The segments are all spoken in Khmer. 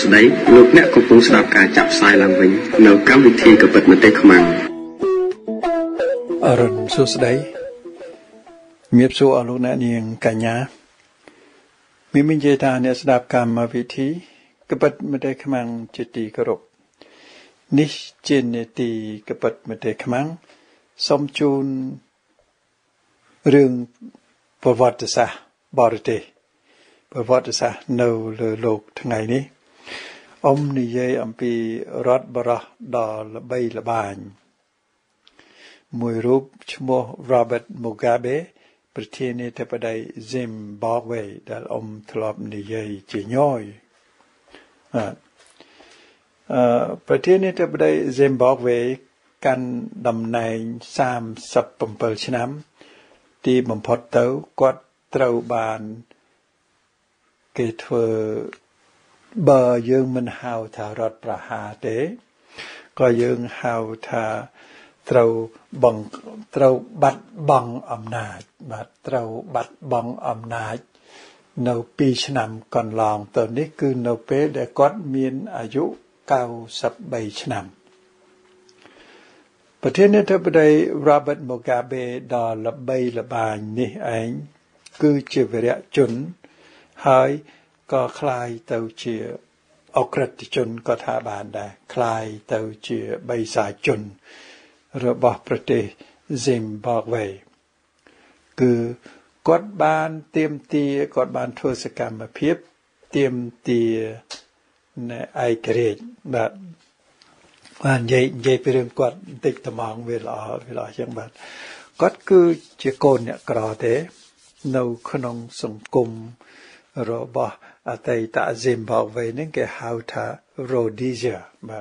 ស្ដីលោកអ្នកកំពុងស្ដាប់ការចាប់ផ្សាយឡើងវិញនៅកម្មវិធីកពិតមតិខ្មាំងអរុនសួស្ដីជំរាបសួរអស់លោកអ្នកនាងកញ្ញាមានជាតាអ្នកស្ដាប់កម្មវិធីកពិតមតិខ្មាំងជាទីគោរពនេះជានេតិកពិតមតិខ្មាំងសូមជូនរឿងប្រវត្តិសាស្ត្របរទេសប្រវត្តិសាស្ត្រនៅលើលោកថ្ងៃនេះនិយាយអំពីរដ្ឋបរោះដ៏ល្បីល្បាញមួយរូបឈ្មោះ Robert Mugabe ប្រធានាធិបតី Zimbabwe ដែលធ្លាប់និយាយជាញយប្រធានាធិបតី Zimbabwe កាន់តំណែង37ឆ្នាំទីបំផុតទៅគាត់ត្រូវបានគេធ្វើបើយើងមិនហៅថារដ្ឋប្រហារទេក៏យើងហៅថាត្រូវបាត់បង់អំណាចត្រូវបាត់បង់អំណាចនៅ2ឆ្នាំកន្លងទៅនេះគឺនៅពេលដែលគាត់មានអាយុ93ឆ្នាំប្រធានាធិបតី Robert Mugabe ដ៏ល្បីល្បាញនេះឯងគឺជាវីរៈជនហើយក៏คล้ายទៅជាអក្រិតជនក៏ថាបានដែរคล้ายទៅជាបិសាចជនរបស់ប្រទេស Zimbabwe គឺគាត់បានទាមទារគាត់បានធ្វើសកម្មភាពទាមទារនៅឯករាជ្យបាននិយាយពីរឿងគាត់បន្តិចត្មងវាល្អចឹងបាទគាត់គឺជាកូនអ្នកក្រទេនៅក្នុងសង្គមរបស់អតីត Zimbabwe នឹងគេហៅថា Rhodesia បាទ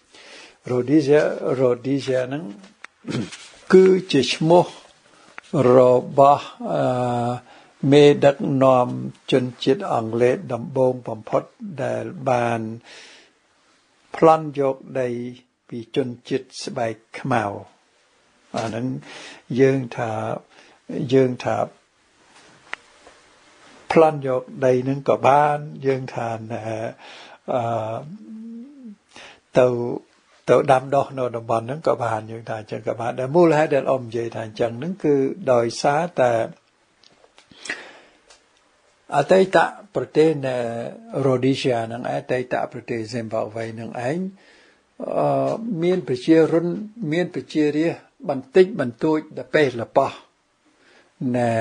Rhodesia នឹងគឺជាឈ្មោះរបស់មេដឹកនាំជនជាតិអង់គ្លេសដំបូងបំផុតដែលបានប្លន់យកដីពីជនជាតិស្បែកខ្មៅអាហ្នឹងយើងថាប្លន់យកដីនឹងក៏បានយើងថាទៅដាំដុះនៅតំបន់ហ្នឹងក៏បានយើងថាអញ្ចឹងក៏បានតែមូលហេតុដែលនិយាយថាអញ្ចឹងហ្នឹងគឺដោយសារតែអតីតប្រទេសនៅ Rhodesia ហ្នឹងអតីតប្រទេស Zimbabwe ហ្នឹងឯងមានប្រជាជនមានប្រជារាស្ត្របន្តិចបន្តួចតែពេលលប៉ោះណែ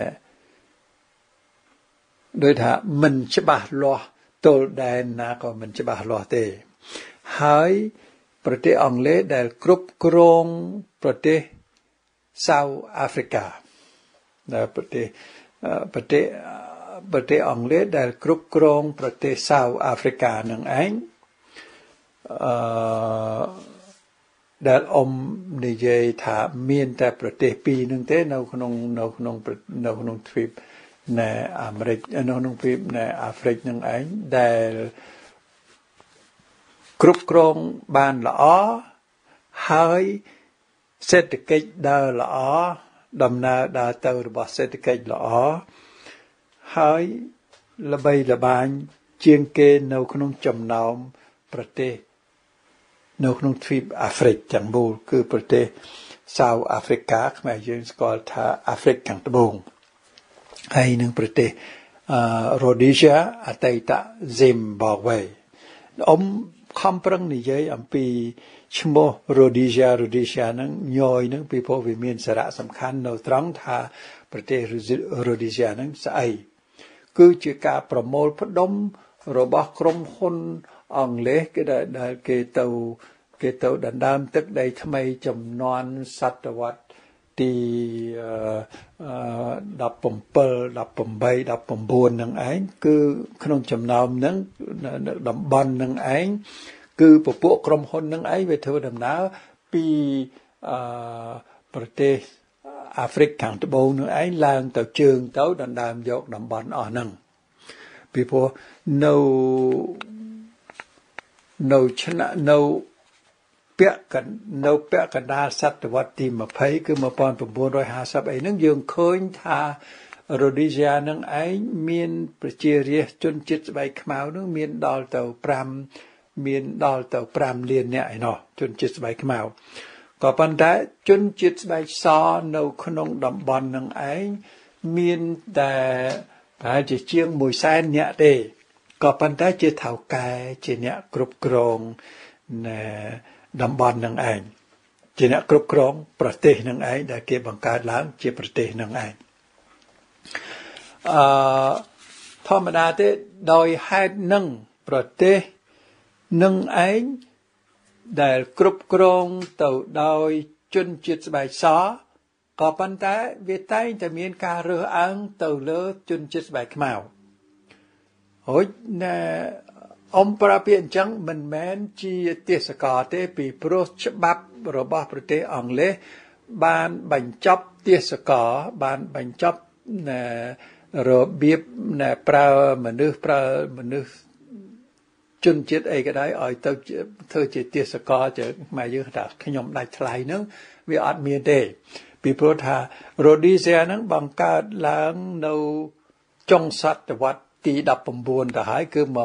ដោយថាមិនច្បាស់លាស់ទល់ដែនណាក៏មិនច្បាស់លាស់ទេហើយប្រទេសអង់គ្លេសដែលគ្រប់គ្រងប្រទេស South Africa ដែលប្រទេសអង់គ្លេសដែលគ្រប់គ្រងប្រទេស South Africa នឹងឯងដែលនិយាយថាមានតែប្រទេសពីរនឹងទេនៅក្នុងទ្វីបនៅអាមេរិកនៅក្នុងទ្វីបនៅអាហ្វ្រិកនឹងឯងដែលគ្រប់គ្រងបានល្អហើយសេដ្ឋកិច្ចដើរល្អដំណើរដើរទៅរបស់សេដ្ឋកិច្ចល្អហើយល្បីល្បាញជាងគេនៅក្នុងចំណោមប្រទេសនៅក្នុងទ្វីបអាហ្វ្រិកទាំងមូលគឺប្រទេស South Africa ខ្មែរយើងស្គាល់ថាអាហ្វ្រិកខាងត្បូងហើយនឹងប្រទេសRhodesia អតីត Zimbabwe ខំប្រឹងនិយាយអំពីឈ្មោះ Rhodesia ហ្នឹងញយហ្នឹងពីព្រោះវាមានសារៈសំខាន់នៅត្រង់ថាប្រទេស Rhodesia ហ្នឹងស្អីគឺជាការប្រមូលផ្ដុំរបស់ក្រុមហ៊ុនអង់គ្លេសដែលគេទៅដណ្ដើមទឹកដីថ្មីចំនួនសតវត្សទី17 18 19នឹងឯងគឺក្នុងចំណោមនឹងតំបន់នឹងឯងគឺពពួកក្រុមហ៊ុននឹងឯងវាធ្វើដំណើរពីប្រទេសអាហ្វ្រិកខាងត្បូងនឹងឯងឡើងទៅជើងទៅដណ្ដើមយកតំបន់អស់ហ្នឹងពីព្រោះនៅពាក់កណ្ដាលសតវត្សទី20គឺ1950អីហ្នឹងយើងឃើញថា Rhodesia នឹងឯងមានប្រជារាស្ត្រជនជាតិស្បែកខ្មៅនឹងមានដល់ទៅ5លាននាក់ឯណោះជនជាតិស្បែកខ្មៅក៏ប៉ុន្តែជនជាតិស្បែកសនៅក្នុងតំបន់នឹងឯងមានតែប្រហែលជាជាង100,000នាក់ទេក៏ប៉ុន្តែជាថៅកែជាអ្នកគ្រប់គ្រងនៅតំបន់នឹងឯងជាអ្នកគ្រប់គ្រងប្រទេសនឹងឯងដែលគេបង្កើតឡើងជាប្រទេសនឹងឯងធម្មតាទេដោយហេតុនឹងប្រទេសនឹងឯងដែលគ្រប់គ្រងទៅដោយជនជាតិស្បែកសក៏ប៉ុន្តែវាតែងតែមានការរើសអើងទៅលើជនជាតិស្បែកខ្មៅហើយប្រាប់ពីអញ្ចឹងមិនមែនជាទេសកលទេពីព្រោះច្បាប់របស់ប្រទេសអង់គ្លេសបានបញ្ចប់ទេសកលបានបញ្ចប់របៀបប្រើមនុស្សជនជាតិអីក៏ដោយឲ្យទៅធ្វើជាទេសកលជាមកយើងថាខ្ញុំដាច់ថ្លៃហ្នឹងវាអត់មានទេពីព្រោះថា Rhodesia ហ្នឹងបង្កើតឡើងនៅចុងសតវត្សទី19ទៅហើយគឺ1880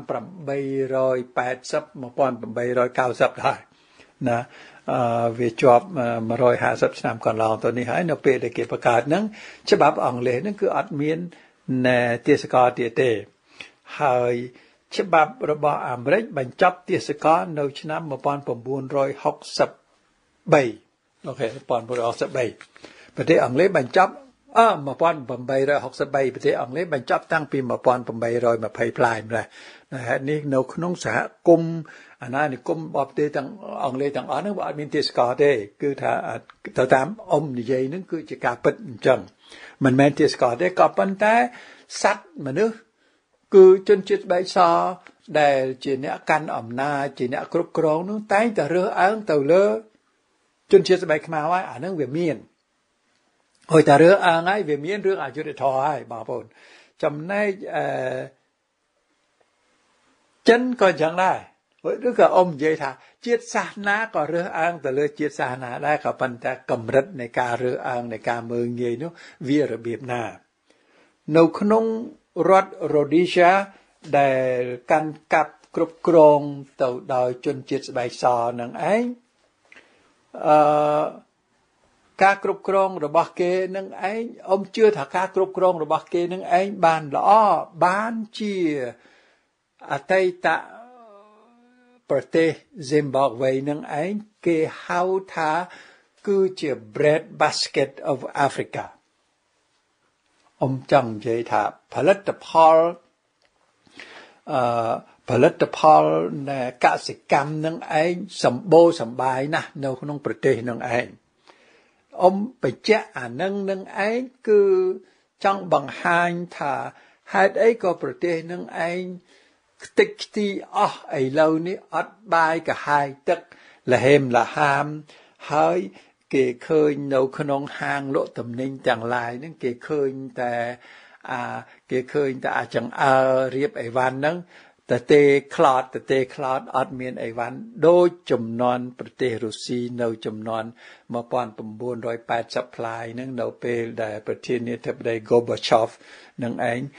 1890ហើយណាវាជាប់150ឆ្នាំកន្លងទៅនេះហើយនៅពេលដែលគេបង្កើតហ្នឹងច្បាប់អង់គ្លេសហ្នឹងគឺអត់មានទេសកលទៀតទេហើយច្បាប់របស់អាមេរិកបញ្ចប់ទេសកលនៅឆ្នាំ1963អូខេ1963ប្រទេសអង់គ្លេសបញ្ចប់1863ប្រទេសអង់គ្លេសបញ្ចប់តាំងពី1820ផ្លាយម្ល៉េះហេតុនេះនៅក្នុងសហគមន៍អាណានិគមរបស់ប្រទេសទាំងអង់គ្លេសទាំងអស់ហ្នឹងវាអត់មានទេសកលទេគឺថាទៅតាមនិយាយហ្នឹងគឺជាការពិតអញ្ចឹងមិនមែនទេសកលទេក៏ប៉ុន្តែសត្វមនុស្សគឺជនជាតិស្បែកសដែលជាអ្នកកាន់អំណាចជាអ្នកគ្រប់គ្រងនោះតែងតែរើសអើងទៅលើជនជាតិស្បែកខ្មៅហើយអាហ្នឹងវាមានហើយតែរើសអើងហើយវាមានរឿងអយុត្តិធម៌ហើយបងប្អូនចំណែកចិនក៏យ៉ាងដែរឬក៏និយាយថាជាតិសាសនាក៏រើសអើងទៅលើជាតិសាសនាដែរក៏ប៉ុន្តែកម្រិតនៃការរើសអើងនៃការមើលងាយនោះវារបៀបណានៅក្នុងរដ្ឋ Rhodesia ដែលកាន់កាប់គ្រប់គ្រងទៅដោយជនជាតិស្បែកសនឹងឯងការគ្រប់គ្រងរបស់គេនឹងឯងជឿថាការគ្រប់គ្រងរបស់គេនឹងឯងបានល្អបានជាអតីតប្រទេស Zimbabwe នឹងឯងគេហៅថាគឺជា bread basket of Africa ចង់និយាយថាផលិតផលនៃកសិកម្មនឹងឯងសម្បូរសម្បាយណាស់នៅក្នុងប្រទេសនឹងឯងបញ្ជាក់អានឹងឯងគឺចង់បង្ហាញថាហេតុអីក៏ប្រទេសនឹងឯងខ្ទេចខ្ទីអស់ឥឡូវនេះអត់បាយកាហាយទឹកលហេមលហាមហើយគេឃើញនៅក្នុងហាងលក់ទំនិញទាំងឡាយហ្នឹងគេឃើញតែអាចង្អើរៀបអីវ៉ាន់ហ្នឹងតែទេខ្លោតអត់មានអីវ៉ាន់ដូចចំនួនប្រទេសរុស្ស៊ីនៅចំនួន1980ផ្លាយហ្នឹងនៅពេលដែលប្រធានាធិបតី Gorbachev នឹងឯង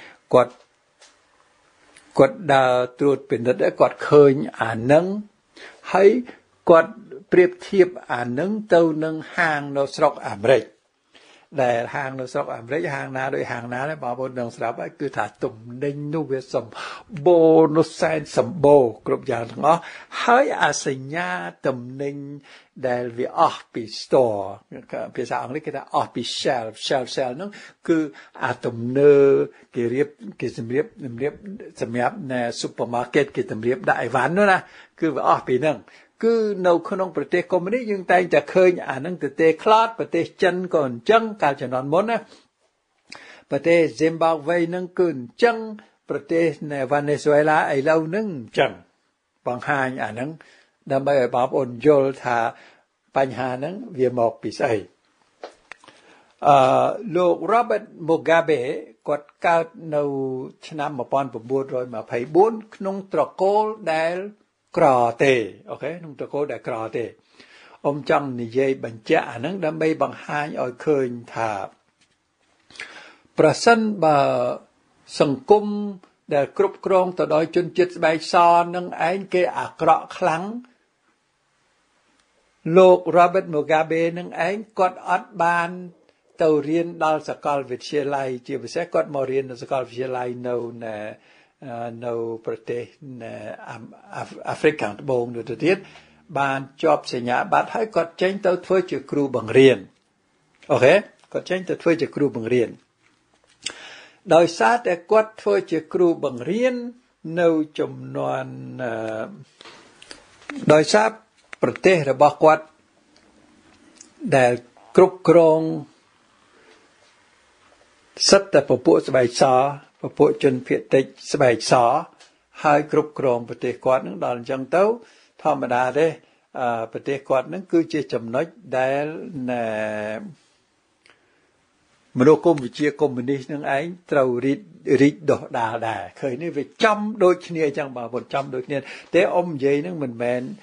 គាត់ដើរត្រួតពិនិត្យគាត់ឃើញអានឹងហើយគាត់ប្រៀបធៀបអានឹងទៅនឹងហាងនៅស្រុកអាមេរិកដែលហាងនៅស្រុកអាមេរិកហាងណាដោយហាងណាដែរបងប្អូននឹងស្រាប់ហើយគឺថាទំនិញនោះវាសម្បូរនោះសែនសម្បូរគ្រប់យ៉ាងទាំងអស់ហើយអាសញ្ញាទំនិញដែលវាអស់ពី store ភាសាអង់គ្លេសគេថាអស់ពី shelf ហ្នឹងគឺអាទំនើគេសម្រាប់នៅ supermarket គេសម្រាប់ដាក់អីវ៉ាន់នោះណាគឺវាអស់ពីហ្នឹងគឺនៅក្នុងប្រទេសកុម្មុយនីសយើងតែងតែឃើញអានឹងទៅទេខ្លាតប្រទេសចិនក៏អញ្ចឹងកាលជំនាន់មុនណាប្រទេស Zimbabwe នឹងគឺអញ្ចឹងប្រទេស Venezuela ឥឡូវហ្នឹងអញ្ចឹងបង្ហាញអានឹងដើម្បីឲ្យបងប្អូនយល់ថាបញ្ហាហ្នឹងវាមកពីស្អីលោក Robert Mugabe គាត់កើតនៅឆ្នាំ1924ក្នុងត្រកូលដែលក្រទេអូខេក្នុងត្រកូលដែលក្រទេចង់និយាយបញ្ជាក់អាហ្នឹងដើម្បីបង្ហាញឲ្យឃើញថាប្រសិនបើសង្គមដែលគ្រប់គ្រងទៅដោយជនជាតិស្បែកសនឹងឯងគេអាក្រក់ខ្លាំងលោក Robert Mugabe នឹងឯងគាត់អត់បានទៅរៀនដល់សាកលវិទ្យាល័យជាពិសេសគាត់មករៀននៅសាកលវិទ្យាល័យនៅប្រទេសអាហ្វ្រិកខាងត្បូងទៅទៀតបានជាប់សញ្ញាបត្រហើយគាត់ចេញទៅធ្វើជាគ្រូបង្រៀនអូខេគាត់ចេញទៅធ្វើជាគ្រូបង្រៀនដោយសារតែគាត់ធ្វើជាគ្រូបង្រៀននៅចំនួនដោយសារប្រទេសរបស់គាត់ដែលគ្រប់គ្រងសិតតែពពួកស្បែកសពពួកជនភាគតិចស្បែកសហើយគ្រប់គ្រងប្រទេសគាត់នឹងដល់អញ្ចឹងទៅធម្មតាទេប្រទេសគាត់នឹងគឺជាចំណុចដែលមនោគមវិជ្ជាកុម្មុយនីសនឹងឯងត្រូវរីកដុះដាលដែរឃើញនេះវាចំដូចគ្នាអញ្ចឹងបងប្អូនចំដូចគ្នាតែអ៊ំនិយាយនឹងមិនមែន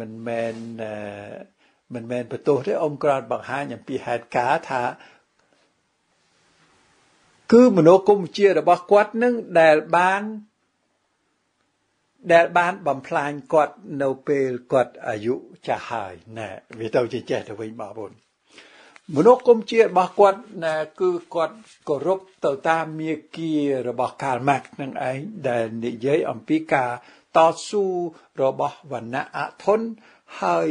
បន្ទោសទេអ៊ំគ្រាន់បង្ហាញអំពីហេតុការណ៍ថាគឺមនោគមវិជ្ជារបស់គាត់នឹងដែលបានបំផ្លាញគាត់នៅពេលគាត់អាយុចាស់ហើយណែវាទៅជាចេះទៅវិញបងប្អូនមនោគមវិជ្ជារបស់គាត់ណាគឺគាត់គោរពទៅតាមមាគ៌ារបស់កាល់ម៉ាក់នឹងឯងដែលនិយាយអំពីការតស៊ូរបស់វណ្ណៈអធនហើយ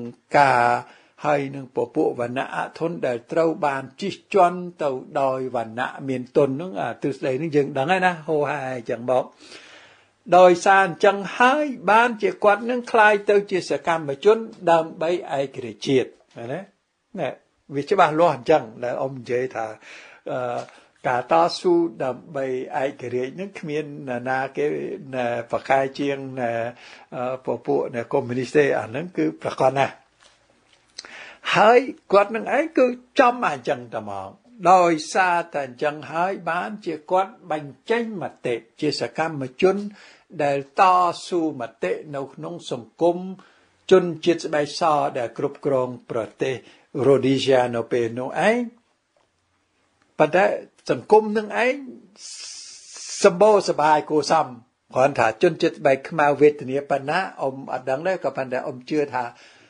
នឹងពពួកវណ្ណៈអធនដែលត្រូវបានជិះជាន់ទៅដោយវណ្ណៈមានទុនហ្នឹងទ្រឹស្ដីហ្នឹងយើងដឹងហើយណាហូហែអញ្ចឹងមកដោយសារអញ្ចឹងហើយបានជាគាត់នឹងคล้ายទៅជាសកម្មជនដើម្បីឯករាជ្យជាតិណាវាច្បាស់លាស់អញ្ចឹងដែលអ៊ំនិយាយថាការតស៊ូដើម្បីឯករាជ្យនឹងគ្មានណាគេប្រកែកជាងពពួកកុម្មុយនីសទេអាហ្នឹងគឺប្រកបណាស់ហើយគាត់នឹងឯងគឺចំអញ្ចឹងតែមកដោយសារតែអញ្ចឹងហើយបានជាគាត់បញ្ចេញមតិជាសកម្មជនដែលតស៊ូមតិនៅក្នុងសង្គមជនជាតិស្បែកសដែលគ្រប់គ្រងប្រទេសរ៉ូឌីយ៉ានៅពេលនោះឯងប៉ុន្តែសង្គមនឹងឯងសម្បូរសបាយគួរសមគ្រាន់ថាជនជាតិស្បែកខ្មៅវេទនាប៉ុណ្ណាអ៊ំអត់ដឹងដែរក៏ប៉ុន្តែអ៊ំជឿថា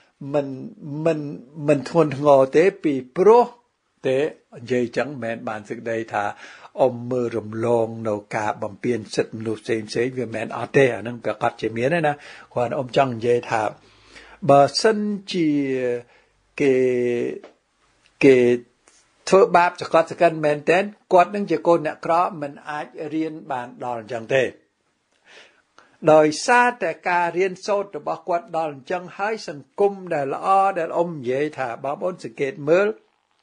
មិនធ្ងន់ធ្ងរទេពីព្រោះតែនិយាយចឹងមិនបានសេចក្តីថាអ៊ំមើលរំលងនៅការបំពានសិទ្ធិមនុស្សផ្សេងវាមិនអត់ទេអានឹងប្រកាសជាមានណាគ្រាន់អ៊ំចង់និយាយថាបើសិនជាគេធ្វើបាបចកតសកិនមែនតើគាត់នឹងជាកូនអ្នកក្រមិនអាចរៀនបានដល់អញ្ចឹងទេដោយសារតែការរៀនសូត្ររបស់គាត់ដល់អញ្ចឹងហើយសង្គមដែលល្អដែលអ៊ំនិយាយថាបងប្អូនសង្កេតមើល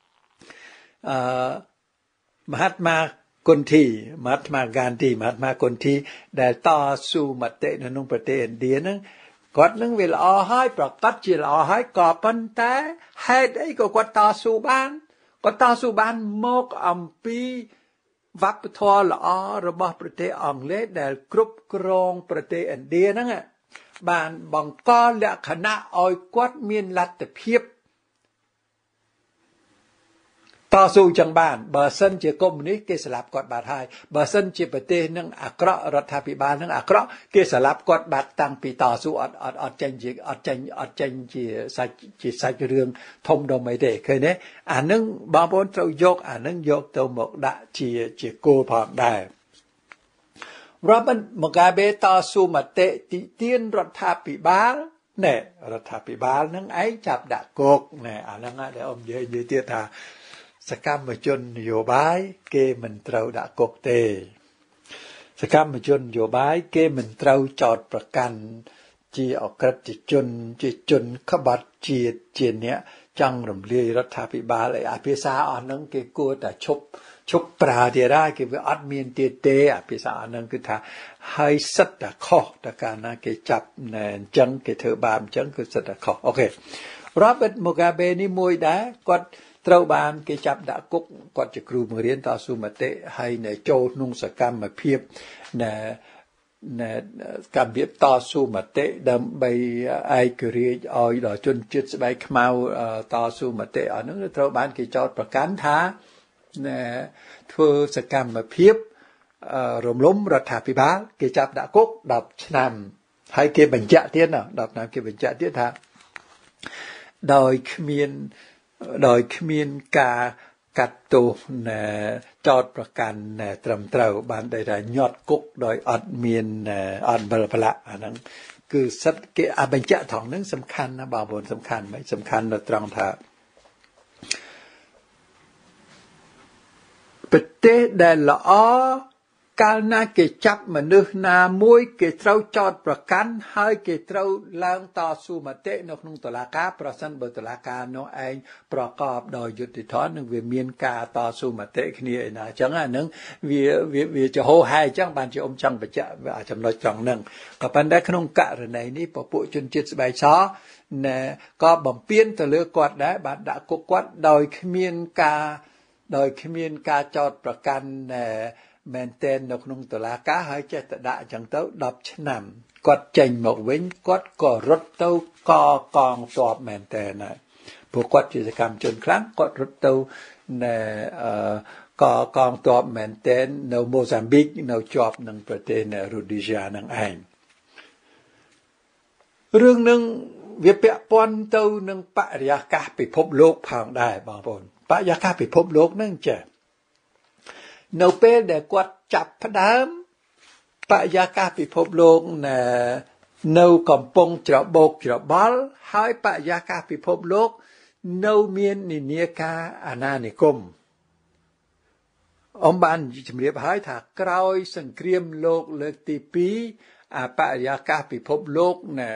មហាត្មាគុនធីមហាត្មាហ្គានធីមហាត្មាគុនធីដែលតស៊ូមតិនៅក្នុងប្រទេសឥណ្ឌាហ្នឹងគាត់នឹងវាល្អហើយប្រកាសជាល្អហើយក៏ប៉ុន្តែហេតុអីក៏គាត់តស៊ូបានគាត់តស៊ូបានមកអំពីវប្បធម៌ល្អរបស់ប្រទេសអង់គ្លេសដែលគ្រប់គ្រងប្រទេសឥណ្ឌាហ្នឹងបានបង្កលក្ខណៈឲ្យគាត់មានលទ្ធភាពតស៊ូចឹងបានបើសិនជាកុម្មុយនីសគេស្លាប់គាត់បាត់ហើយបើសិនជាប្រទេសនឹងអាក្រក់រដ្ឋាភិបាលនឹងអាក្រក់គេស្លាប់គាត់បាត់តាំងពីតស៊ូអត់ចេញជាសាច់រឿងធំដុំអីទេឃើញទេអានឹងបងប្អូនត្រូវយកអានឹងយកទៅមកដាក់ជាគោលផងដែរ Robert Mugabe តស៊ូមតិទីទានរដ្ឋាភិបាលណែរដ្ឋាភិបាលនឹងឯងចាប់ដាក់គុកណែអាហ្នឹងដែលអ៊ំនិយាយទៀតថាសកម្មជននយោបាយគេមិនត្រូវដាក់គុកទេសកម្មជននយោបាយគេមិនត្រូវចោទប្រកាន់ជាអក្រិតជនជាជនក្បត់ជាអ្នកចង់រំលាយរដ្ឋាភិបាលអីអាភាសាអស់ហ្នឹងគេគួរតែឈប់ប្រើទៀតហើយគេវាអត់មានទៀតទេអាភាសាអស់ហ្នឹងគឺថាហើយសិតតែខុសតែកាលណាគេចាប់អញ្ចឹងគេធ្វើបាបអញ្ចឹងគឺសិតតែខុសអូខេ Robert Mugabe នេះមួយដែរគាត់ត្រូវបានគេចាប់ដាក់គុកគាត់ជាគ្រូបង្រៀនតស៊ូមតិហើយនៅចូលក្នុងសកម្មភាពកម្មភាពតស៊ូមតិដើម្បីឯករាជ្យឲ្យដល់ជនជាតិស្បែកខ្មៅតស៊ូមតិអស់ហ្នឹងត្រូវបានគេចោទប្រកាន់ថាធ្វើសកម្មភាពរំលំរដ្ឋាភិបាលគេចាប់ដាក់គុក10ឆ្នាំហើយគេបញ្ជាក់ទៀតណា10ឆ្នាំគេបញ្ជាក់ទៀតថាដោយគ្មានការកាត់ទោសចោតប្រកាន់ត្រឹមត្រូវបានដែលថាញាត់គុកដោយអត់បលប្រឡាក់អាហ្នឹងគឺសិទ្ធគេបញ្ជាក់ថងហ្នឹងសំខាន់ណាបងប្អូនសំខាន់មិនសំខាន់នៅត្រង់ថាប្រទេសដែលល្អកាលណាគេចាប់មនុស្សណាមួយគេត្រូវចោទប្រកាន់ហើយគេត្រូវឡើងតស៊ូមតិនៅក្នុងតុលាការប្រសិនបើតុលាការនោះឯងប្រកបដោយយុត្តិធម៌និងវាមានការតស៊ូមតិគ្នាឯណាអញ្ចឹងអានឹងវាជាហោហែអញ្ចឹងបានជាចង់បញ្ជាក់ចំណុចត្រង់ហ្នឹងក៏ប៉ុន្តែក្នុងករណីនេះពពួកជនជាតិស្បែកសក៏បំពេញទៅលើគាត់ដែរបានដាក់គុកគាត់ដោយគ្មានការចោទប្រកាន់មែនតែននៅក្នុងតុលាការហើយចេះតែដាក់អញ្ចឹងទៅ10ឆ្នាំគាត់ចេញមកវិញគាត់ក៏រត់ទៅកងទ័ពមែនតែនហើយព្រោះគាត់ជាសកម្មជនខ្លាំងគាត់រត់ទៅកងទ័ពមែនតែននៅម៉ូហ្សាំប៊ីកនៅជាប់នឹងប្រទេសរ៉ូឌីយ៉ានឹងឯងរឿងនឹងវាពាក់ព័ន្ធទៅនឹងបរិយាកាសពិភពលោកផងដែរបងប្អូនបរិយាកាសពិភពលោកនឹងចេះនៅពេលដែលគាត់ចាប់ផ្ដើមបរិយាកាសពិភពលោកនៅកំពុងច្របូកច្របល់ហើយបរិយាកាសពិភពលោកនៅមាននិន្នាការអាណានិគមបានជំរាបហើយថាក្រោយសង្គ្រាមលោកលើកទី2បរិយាកាសពិភពលោក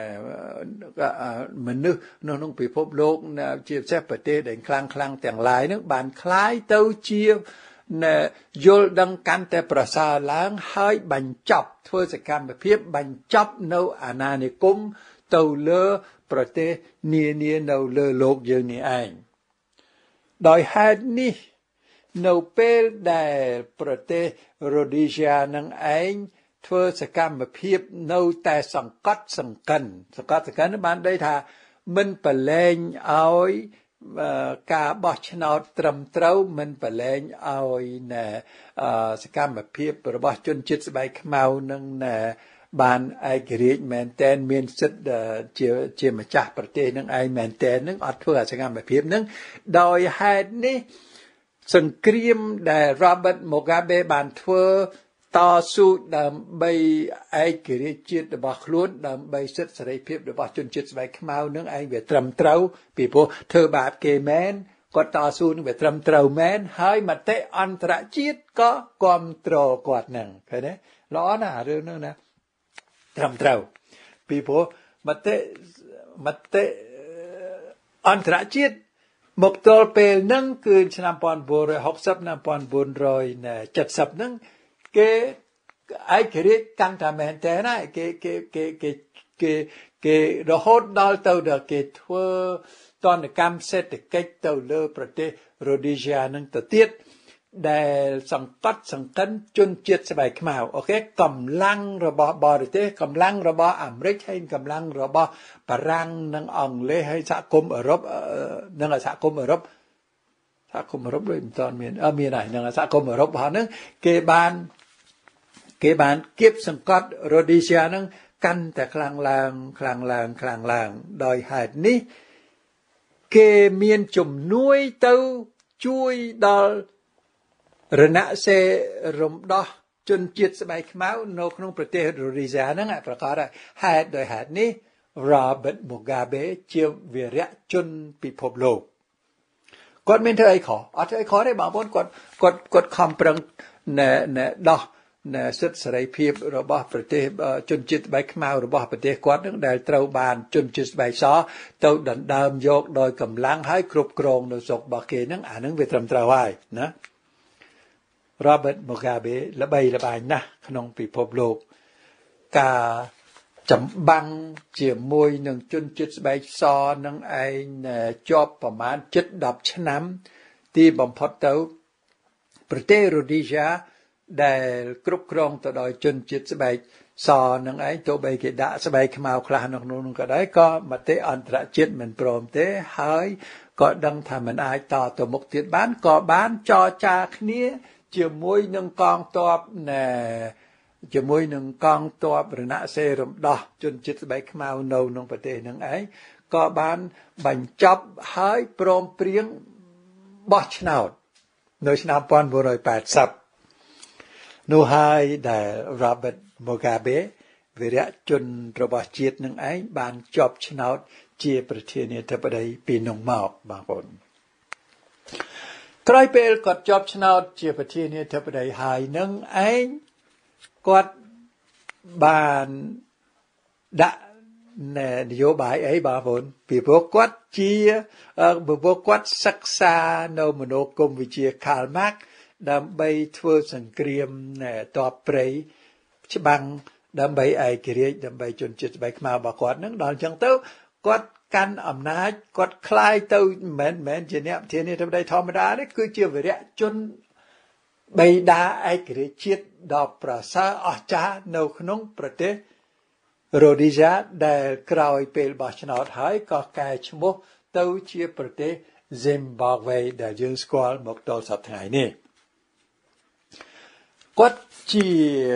មនុស្សនៅក្នុងពិភពលោកជាពិសេសប្រទេសដែលខ្លាំងទាំងឡាយនឹងបានคล้ายទៅជាយល់ដឹងកាន់តែប្រសើរឡើងហើយបញ្ចប់ធ្វើសកម្មភាពបញ្ចប់នៅអាណានិគមទៅលើប្រទេសនានានៅលើលោកយើងនេះឯងដោយហេតុនេះនៅពេលដែលប្រទេសរ៉ូឌីយ៉ានឹងឯងធ្វើសកម្មភាពនៅតែសង្កត់សង្កិនបានន័យថាមិនប្រឡែងឲ្យការបោះឆ្នោតត្រឹមត្រូវមិនប្រឡែងឲ្យសកម្មភាពរបស់ជនជាតិស្បែកខ្មៅនឹងបានឯករាជ្យមែនតែនមានសិទ្ធិជាម្ចាស់ប្រទេសនឹងឯងមែនតែននឹងអត់ធ្វើសកម្មភាពនឹងដោយហេតុនេះសង្គ្រាមដែល Robert Mugabe បានធ្វើតស៊ូដើម្បីឯករាជ្យជាតិរបស់ខ្លួនដើម្បីសិទ្ធិសេរីភាពរបស់ជនជាតិស្បែកខ្មៅនឹងឯងវាត្រឹមត្រូវពីព្រោះធ្វើបាបគេមែនគាត់តស៊ូនឹងវាត្រឹមត្រូវមែនហើយមតិអន្តរជាតិក៏គ្រប់គ្រងគាត់នឹងឃើញទេល្អណាស់រឿងហ្នឹងណាត្រឹមត្រូវពីព្រោះមតិអន្តរជាតិមកទល់ពេលហ្នឹងគឺឆ្នាំ1960ឆ្នាំ1970ហ្នឹងគេឯករាជ្យកាន់តែមែនតើណាគេរហូតដល់ទៅដល់គេធ្វើទណ្ឌកម្មសេដ្ឋកិច្ចទៅលើប្រទេសរ៉ូឌីយ៉ានឹងទៅទៀតដែលសង្កត់សង្កិនជនជាតិស្បែកខ្មៅអូខេកម្លាំងរបស់បរទេសកម្លាំងរបស់អាមេរិកហើយកម្លាំងរបស់បារាំងនិងអង់គ្លេសហើយសហគមន៍អឺរ៉ុបនិងសហគមន៍អឺរ៉ុបដូចមិនទាន់មានហើយនឹងសហគមន៍អឺរ៉ុបហ្នឹងគេបានគៀបសង្កត់រ៉ូឌីយ៉ានឹងកាន់តែខ្លាំងឡើងដោយហេតុនេះគេមានជំនួយទៅជួយដល់រណសិរ្សរំដោះជនជាតិស្បែកខ្មៅនៅក្នុងប្រទេសរ៉ូឌីយ៉ាហ្នឹងប្រកាសហេតុដោយហេតុនេះ Robert Mugabe ជាវីរៈជនពិភពលោកគាត់មានធ្វើអីខុសអត់ធ្វើអីខុសទេបងប្អូនគាត់ខំប្រឹងដោះសិទ្ធិសេរីភាពរបស់ប្រទេសជនជាតិស្បែកខ្មៅរបស់ប្រទេសគាត់នឹងដែលត្រូវបានជនជាតិស្បែកសទៅដណ្ដើមយកដោយកម្លាំងហើយគ្រប់គ្រងនៅស្រុករបស់គេនឹងអានឹងវាត្រឹមត្រូវហើយណា Robert Mugabe ល្បីល្បាញណាស់ក្នុងពិភពលោកការចម្បាំងជាមួយនឹងជនជាតិស្បែកសនឹងឯងជាប់ប្រមាណ10ឆ្នាំទីបំផុតទៅប្រទេសរ៉ូឌីយ៉ាដែលគ្រប់គ្រងទៅដោយជនជាតិស្បែកសនឹងឯងទោះបីគេដាក់ស្បែកខ្មៅខ្លះនៅក្នុងនោះក៏ដោយក៏មតិអន្តរជាតិមិនព្រមទេហើយ có đăng thà mình ai tỏ tổ mục tiết bán có bán cho cha khía chia môi nâng con tọp nè chia môi nâng con tọp rồi nạ xe rộng đỏ chôn chít bấy khmau nâu nông bờ tê nâng ấy có bán bánh chop hơi prom prieng bó chnaut nơi năm pon vừa rồi 80នោះហើយដែល Robert Mugabe វីរៈជនរបស់ជាតិនឹងឯងបានជាប់ឆ្នោតជាប្រធានាធិបតីពីនោះមកបងប្អូនក្រោយពេលគាត់ជាប់ឆ្នោតជាប្រធានាធិបតីហើយនឹងឯងគាត់បានដាក់នយោបាយអីបងប្អូនពីព្រោះគាត់ជាគាត់សិក្សានៅមនោគមវិជ្ជា Karl Marx ដើម្បីធ្វើសង្គ្រាមតបព្រៃច្បាំងដើម្បីឯករាជ្យដើម្បីជនជាតិស្បែកខ្មៅរបស់គាត់នឹងដល់អញ្ចឹងទៅគាត់កាន់អំណាចគាត់คล้ายទៅមិនមែនជាអ្នកប្រធានាធិបតីធម្មតាទេគឺជាវីរៈជនបិតាឯករាជ្យជាតិដ៏ប្រសើរអស្ចារ្យនៅក្នុងប្រទេសរ៉ូឌីយ៉ាដែលក្រោយពេលបោះឆ្នោតហើយក៏កែឈ្មោះទៅជាប្រទេស Zimbabwe ដែលយើងស្គាល់មកដល់សប្តាហ៍ថ្ងៃនេះគាត់ជា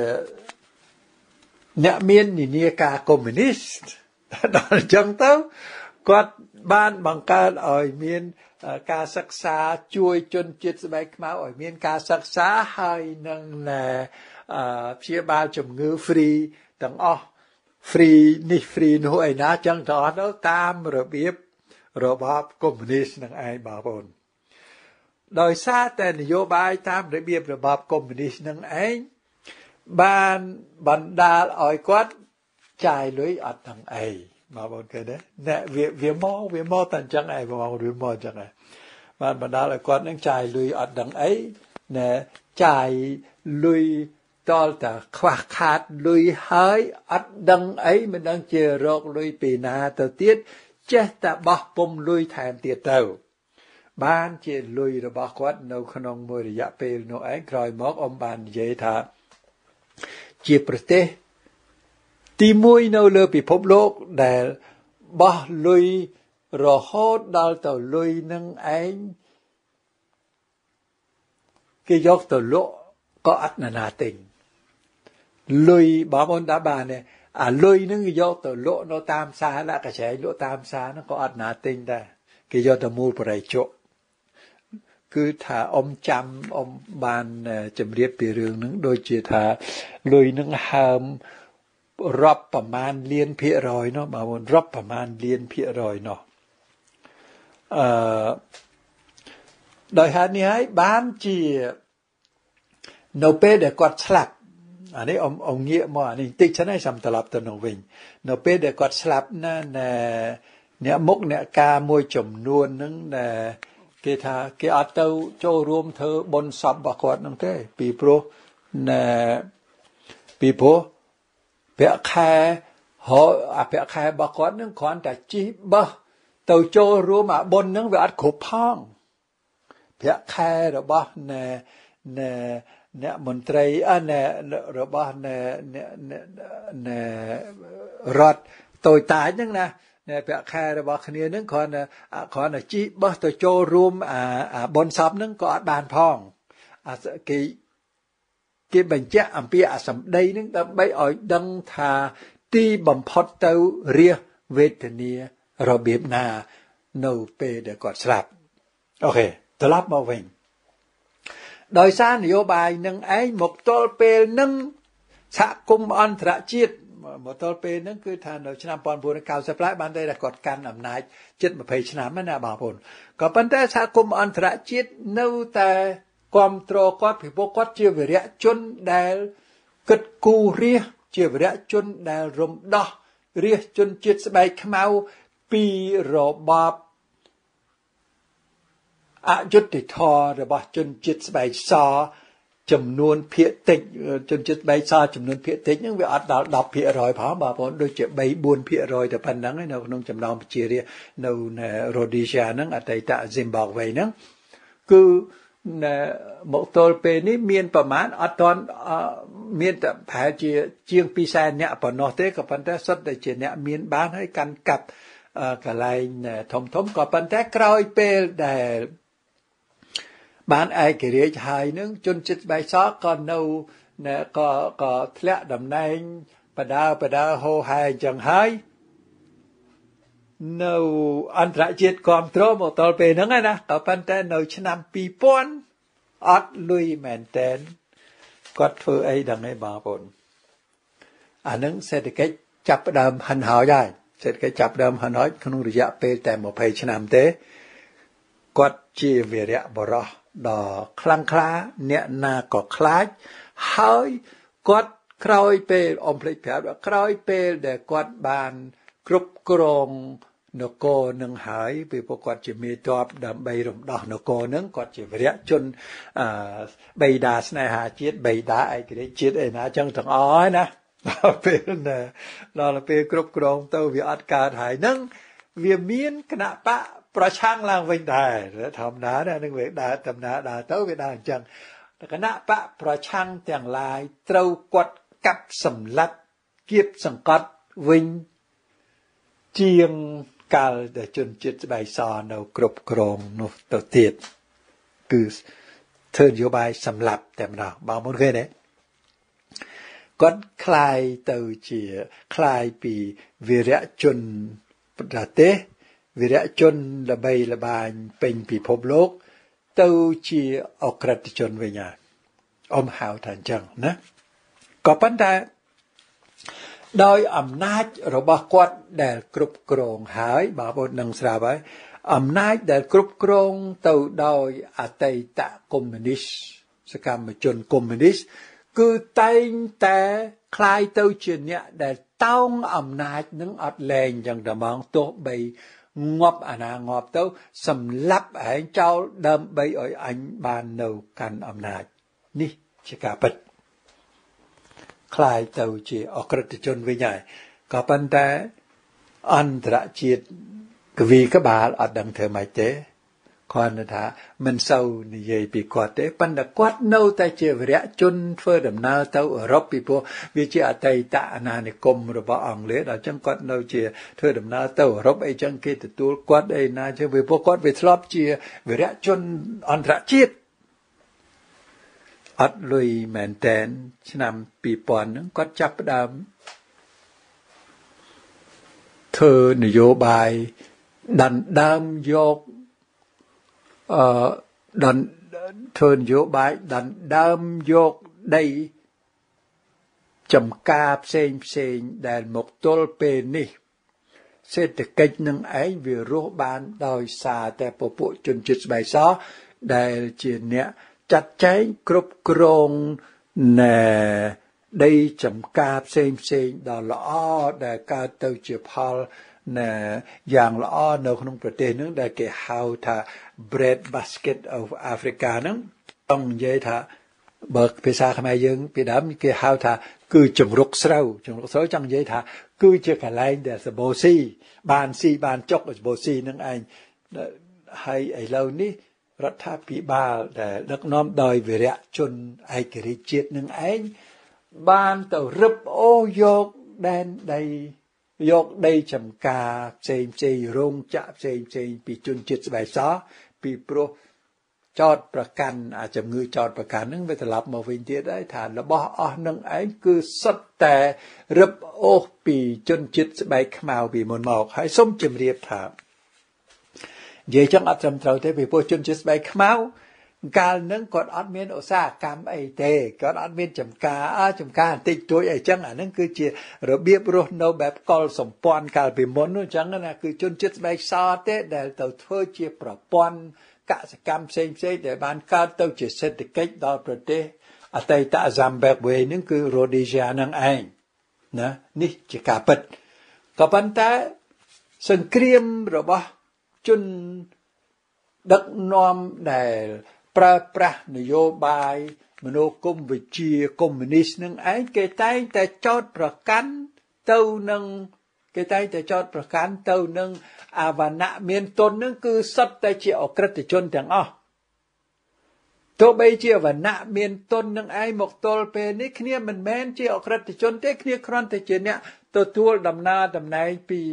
អ្នកមាននិន្នាការកុម្មុយនីសដល់អញ្ចឹងទៅគាត់បានបង្កើតឲ្យមានការសិក្សាជួយជនជាតិស្បែកខ្មៅឲ្យមានការសិក្សាហើយនឹងព្យាបាលជំងឺ free ទាំងអស់ free នេះ free នោះឯណាចឹងទាំងអស់ទៅតាមរបៀបរបបកុម្មុយនីសនឹងឯងបងប្អូនដោយសារតែនយោបាយតាមរបៀបរបបកុម្មុយនីសនឹងឯងបានបណ្ដាលឲ្យគាត់ចាយលុយអត់ទាំងអីបងប្អូនឃើញទេអ្នកវាមកតែអញ្ចឹងឯងបងប្អូនវាមកអញ្ចឹងឯងបានបណ្ដាលឲ្យគាត់នឹងចាយលុយអត់ទាំងអីណែចាយលុយតលតាខ្វះខាតលុយហើយអត់ដឹងអីមិនដឹងជារកលុយពីណាទៅទៀតចេះតែបោះពុំលុយថែមទៀតទៅបានជាលុយរបស់គាត់នៅក្នុងមួយរយៈពេលនោះឯងក្រោយមកបាននិយាយថាជាប្រទេសទី1នៅលើពិភពលោកដែលបោះលុយរហូតដល់ទៅលុយនឹងឯងគេយកទៅលក់ក៏អត់ណាទិញលុយបងប្អូនđãបានទេអាលុយនឹងយកទៅលក់នៅតាមផ្សារដាក់កញ្ចែងលក់តាមផ្សារហ្នឹងក៏អត់ណាទិញដែរគេយកទៅមូលបរិជក់គឺថាចាំបានជំរាបពីរឿងហ្នឹងដូចជាថាលុយនឹងហើមរាប់ប្រមាណលានភាគរយនោះបងប្អូនរាប់ប្រមាណលានភាគរយនោះដោយហេតុនេះហើយបានជានៅពេលដែលគាត់ស្លាប់អានេះអង្គងាកមកអានេះតិចហ្នឹងចាំត្រឡប់ទៅនោះវិញនៅពេលដែលគាត់ស្លាប់ណាអ្នកមុខអ្នកការមួយចំនួនហ្នឹងដែលគេថាគេអត់ទៅចូលរួមធ្វើបុណ្យសពរបស់គាត់ហ្នឹងទេពីព្រោះពាក់ខែពាក់ខែរបស់គាត់ហ្នឹងគ្រាន់តែជីបោះទៅចូលរួមអាបុណ្យហ្នឹងវាអត់គ្រប់ផងពាក់ខែរបស់អ្នកមន្ត្រីរបស់រដ្ឋតូចតាចហ្នឹងណាពាក់ខែរបស់គ្នាហ្នឹងគ្រាន់តែជីបោះទៅចូលរួមអាបុណ្យសពហ្នឹងក៏អត់បានផងគេបញ្ជាក់អំពីអាសម្ដីហ្នឹងដើម្បីឲ្យដឹងថាទីបំផុតទៅរាសវេទនារបៀបណានៅពេលដែលគាត់ស្លាប់អូខេត្រឡប់មកវិញដោយសារនយោបាយនឹងឯងមកទល់ពេលនឹងសហគមន៍អន្តរជាតិមកទល់ពេលហ្នឹងគឺថានៅឆ្នាំ1990បានតែគាត់កាន់អំណាចជិត20ឆ្នាំណាបងប្អូនក៏ប៉ុន្តែសហគមន៍អន្តរជាតិនៅតែគាំទ្រគាត់ពីព្រោះគាត់ជាវីរៈជនដែលគិតគូររាសជាវីរៈជនដែលរំដោះរាសជនជាតិស្បែកខ្មៅពីរបបអយុត្តិធម៌របស់ជនជាតិស្បែកសចំនួនភាគតិចជនជាតិស្បែកសចំនួនភាគតិចហ្នឹងវាអត់ដល់ 10% ផងបងប្អូនដូចជា 3-4% តែប៉ុណ្្នឹងឯនៅក្នុងចំណោមប្រជារាស្ត្រនៅរ៉ូឌីយ៉ាហ្នឹងអតីត Zimbabwe ហ្នឹងគឺមកទល់ពេលនេះមានប្រមាណអត់ទាន់មានតែប្រហែលជាជាង 200,000 នាក់ប៉ុណ្ណោះទេក៏ប៉ុន្តែសុទ្ធតែជាអ្នកមានបានហើយកាន់កាប់ cả lại thông thống có bản thế cõi bê để bán ai kể riêng hai nướng chôn chết bài xóa còn nâu nè có lẽ đầm này bà đào hồ hai chẳng hai nâu anh ra chết còn trô một tàu bê nướng ấy nè có bản thế nâu chân năm pi pon ọt lui mẹn tên quát phơi ấy đằng ấy bà bồn nướng sẽ được cái chập đầm hành hỏiได้sẽ cái chập đầm hành hỏi không được dạ bêแต่một phê chân năm tế quát chia về rẽ bỏ rõดอกคลั่งคล้าเนี่ยนาก็คล้ายเฮ้ยกอดครอยเปลอมพลิกแผลครอยเปลแต่กอดบานกรุบกรองนกโกนึงหายไปพวกกอดจะมีตัวดำใบรมดอกนกโกนึงกอดจะเรียจนใบดาสนายหาเจ็ดใบดาไอ้ก็ได้เจ็ดไอ้นะจังถึงอ้อยนะเปลเนี่ยเราเปลกรุบกรองตัววิอัดการหายนึงเวียมีนขณะปะประช่างลางวิ่งได้แล้วทำน้าเนี่ยนึกเวกได้ทำน้าได้เต้าเวได้จังแต่คณะปะประช่างแต่งลายเต้ากดกับสำลัดเก็บสังกัดวิ่งเจียงกาลแต่จนจิตใบซอนเรากรบกรองนตัวเตียดคือเทินโยบายสำหรับแต่เราบางคนเคยเนี่ยก็คลายเต้าเจียคลายปีวิริยจนประเทศวิริยชนระบายระบายเป็นปีพบโลกเต้าชีออกรัติชนวิญญาณอมหาวทันจังนะก็ปัญหาโดยอำนาจระบกวดแดดกรุบกรองหายบาบนังสราไว้อำนาจแดดกรุบกรองเต้าโดยอัตตะคอมมิวนิสต์สกรรมชนคอมมิวนิสต์คือแต่คลายเต้าเชียเนี่ยแดดต้องอำนาจนึงอัดแรงอย่างดมองโตใบงอบงอบเต้าสำลับให้เจ้าเดิมใบอ้อยอันบานเนากันอำนาจนี่ชิกาปัดคลายเต้าจีออกรัติชนวิญญาณก็ปันแต่อันตรจิตกวีกบาลอัดดังเธอไม่เต้คอนนะท่ามันเศร้านี่ยัยปีกวาดเต้ปันแต่กวาดเนาแต่เจวิริยจนเฟื่อดำนาเต้ารบปีพวกวิจิอัตยตะนานิคมระบอังเลดจังกวาดเนาเจเฟื่อดำนาเต้ารบไอจังเกตตัวกวาดไอนาเจวิพวกกวาดวิทลอบเจวิริยจนอันตรจิตอัดลุยแมนแตนชนำปีปอนนึงกวาดจับดำเธอนโยบายดันดำยกดันเทินโยบายดันดำโยกได้จำกาบเซนแดนหมกต้นเป็นนี่เศรษฐกิจนึงไอ้วิรุบานโดยสาแต่ปปุจนจิตใบซ้อได้เจียนเนี่ยจัดใช้กรุบกรองแน่ได้จำกาบเซนดอลอ้อได้การเติมเจียพอลน่อย่างละอ้อในขนมประเทศนึงได้เกี่ยวกับท่า bread basket of Africa นึงต้องยัยท่าเบิกภาษาขมายยังปีดำเกี่ยวกับท่าคือจงรุกเสาจังยัยท่าคือเจ้ากันไลน์เดสโบซีบานจกโบซีนึงไอ้ให้ไอ้เรานี่รัฐพิบาลแต่นักน้อมโดยวิริยชนไอ้กริจิตนึงไอ้บ้านต่อรึบโอยกแดนใดยกได้จำกาเซนรงจะเซนปีจุนจิตสบายซ้อปีโปรจอดประกันอาจจะมือจอดประกันนึงไปตลับมาวินเดียได้ฐานแล้วบ่อนึงไอ้คือสัตแต่รึบโอปีจุนจิตสบายขมาวปีมนหมอกให้ส้มจมเรียบถามเย่จังอัดจำเท่าเทปีโปรจุนจิตสบายขมาวการนึงกดอัดเมียนอุตสาหกรรมไอเตกดอัดเมียนจำกาติดตัวไอจังนั่นคือเจียระเบียบรถโนแบบกอลสมปอนการไปมนุษย์จังนั่นคือจนจิตใบซาเตเดลตัวเธอเจียประปอนกะสกรรมเซ็งเดี๋ยวบ้านการตัวเจียเศรษฐกิจดอประเทศอัตยตาจำแบบเวนั่นคือโรดิเซียนั่งเองนะนี่จะกาปิดกับปันแต่สังเกตระบจนดักนอมได้ประนโยบายมโนคมวิจีคอมมิวนิสต์นึงไอ้เกตายแต่จอดประกันเต้านึงเกตายแต่จอดประกันเต้านึงอาวานะเมียนตนนึงคือสัตแต่เจียออกกระติชนแต่งอ้อตัวใบเจียวานะเมียนตนนึงไอ้หมกตลเป็นนี่เนี้ยมันแม้นเจียออกกระติชนเทคเนี้ยครอนแต่เจียเนี่ยตัวดำนาดำไหนปี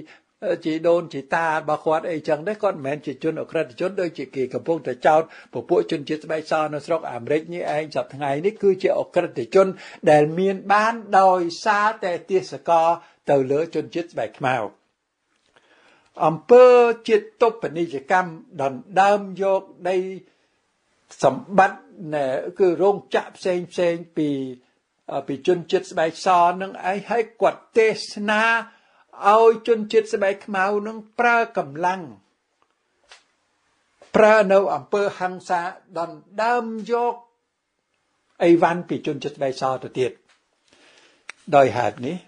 chỉ đôn chỉ ta bà khoát ấy chẳng đấy con mẹn chỉ chun ở khăn chun đôi chỉ kỳ cầm bông tại trao bộ bộ chun chỉ bay sao nó sọc Amerik như anh chập ngày ní cứ chỉ ở khăn chun để miền ban đòi xaแต่tiếtสกอtừ lửa chun chỉ bay màuเภอจิตตบปนิจกรรมดันดามโยกได้สมบัติเนี่ยคือโรงจับเซงปีจนจิตสบายซอนนึงไอ้ให้กวดเทศนาเอาจนจิตสบายขมาวนึงปรากำลังปราเนาอำเภอหังสาดันดามโยกไอ้วันปีจนจิตสบายซอตัวเตียดโดยเหตุนี้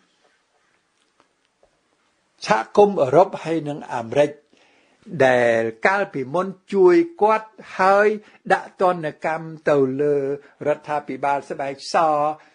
ชาคมอรบให้นังอเมริกแต่การปีมนช่วยกวดให้ดัตอนกรรมเต่าเลอรัฐาภิบาลสบายซอ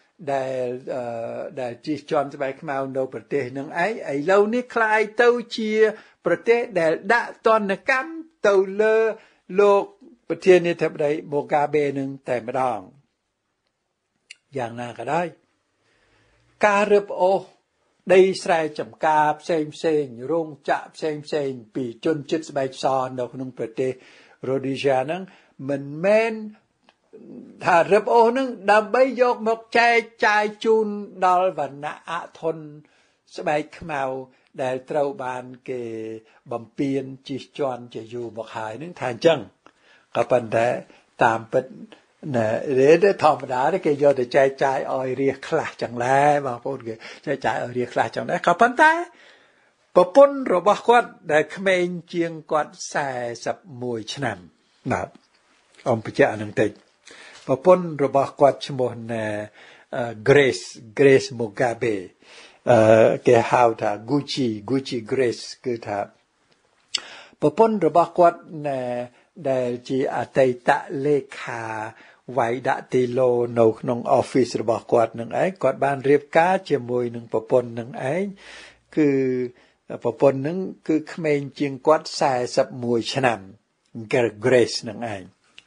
แต่จีจอนสบายขมาวโนประเทศนังไอ้เหล่านี้คลายเต้าเชียประเทศแต่ดัตอนกรรมเต่าเลอโลกประเทศนี้ทำได้โมกาเบนึงแต่ไม่ได้อย่างน่าก็ได้การเรือบโอได้ใส่จำกาบเซงโรงจับเซงปีจนจิตสบายซอนดอกนุ่งประเทศโรดิจานังมันแม่นถ้าเรือบโอนึงดำใบยกมกใจจูนดอลวันนะอาทนสบายขมาวได้เต้าบานเกบำเพียนจิจวนจะอยู่บกหายนึงทางจังก็ปันแต่ตามเป็นเนี่ยเรื่องธรรมดาเนี่ยแกยอดใจอ่อยเรียกคลาจังเลยบางคนก็ใจอ่อยเรียกคลาจังเลยเขาพันแต่ปะปนรบกวดได้เขมรเจียงกวดใส่สับมวยฉนำนะอมพิจารณาติปะปนรบกวดชมนเกรซโมกาเบแกฮาวท่ากูจิเกรซคือท่าปะปนรบกวดได้จีอาตัยตะเลขาไว้ดะติโลนกนงออฟฟิศระบอกกวดหนึ่งไอ้กวดบ้านเรียบก้าเจมวยหนึ่งปะปนหนึ่งไอ้คือปะปนหนึ่งคือเขมรจีงกวดใส่สับมวยฉนำเกรซหนึ่งไอ้